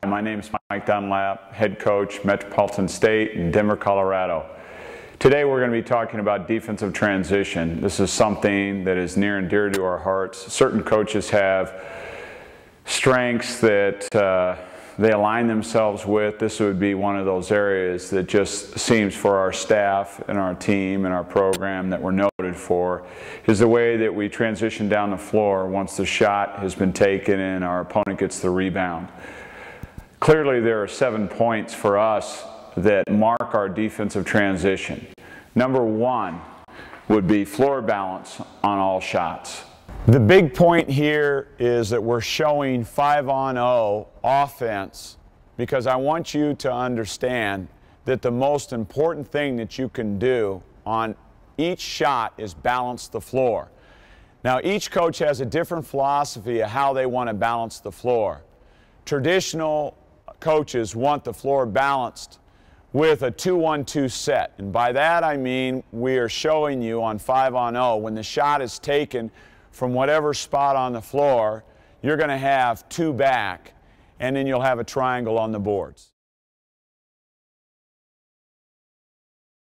My name is Mike Dunlap, head coach, Metropolitan State in Denver, Colorado. Today we're going to be talking about defensive transition. This is something that is near and dear to our hearts. Certain coaches have strengths that they align themselves with. This would be one of those areas that just seems for our staff and our team and our program that we're noted for, is the way that we transition down the floor once the shot has been taken and our opponent gets the rebound. Clearly there are 7 points for us that mark our defensive transition. Number 1 would be floor balance on all shots. The big point here is that we're showing 5-on-0 offense because I want you to understand that the most important thing that you can do on each shot is balance the floor. Now, each coach has a different philosophy of how they want to balance the floor. Traditional coaches want the floor balanced with a 2-1-2 set, and by that I mean we are showing you on 5-on-0 when the shot is taken from whatever spot on the floor, you're going to have 2 back, and then you'll have a triangle on the boards.